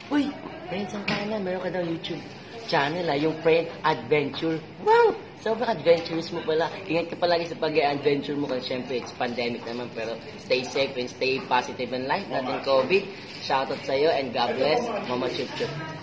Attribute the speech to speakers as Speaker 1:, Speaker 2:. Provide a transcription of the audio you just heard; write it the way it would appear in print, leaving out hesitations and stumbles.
Speaker 1: Uy, Friend Santana, meron ka daw YouTube channel yung Friend Adventure. Wow! Sobrang adventurous mo pala. Ingat ka palagi sa pag-adventure mo kasi syempre it's pandemic naman pero stay safe and stay positive in life. Nothing COVID. Shoutout sa'yo and God bless. Mama Chup Chup.